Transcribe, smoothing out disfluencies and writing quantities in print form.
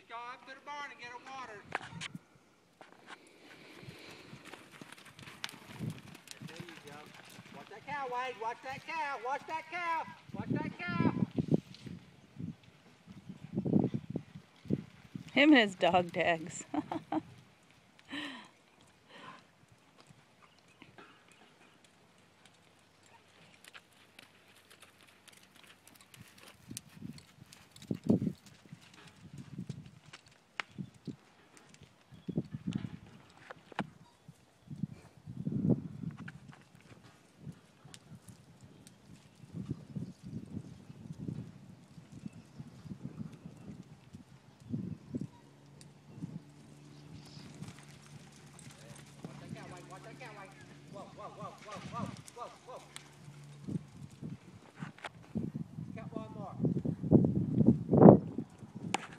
Go up to the barn and get her water. There you go. Watch that cow, Wade. Watch that cow. Watch that cow. Watch that cow. Him and his dog tags.